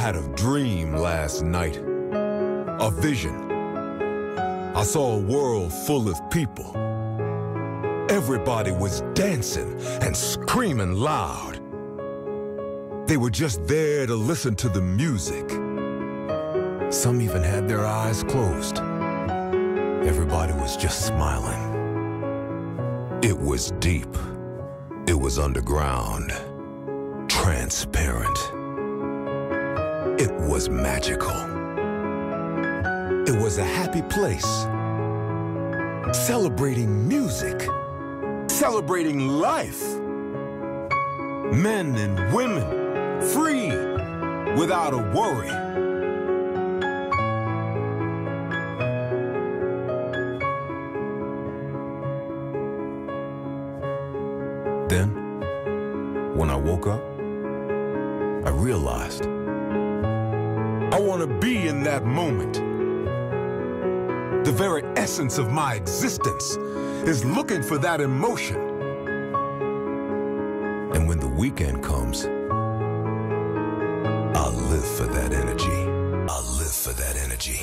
had a dream last night, a vision. I saw a world full of people. Everybody was dancing and screaming loud. They were just there to listen to the music. Some even had their eyes closed. Everybody was just smiling. It was deep. It was underground. Transparent. It was magical. It was a happy place. Celebrating music. Celebrating life. Men and women, free, without a worry. Then, when I woke up, I realized I want to be in that moment. The very essence of my existence is looking for that emotion. And when the weekend comes, I'll live for that energy. I'll live for that energy.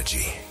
energy.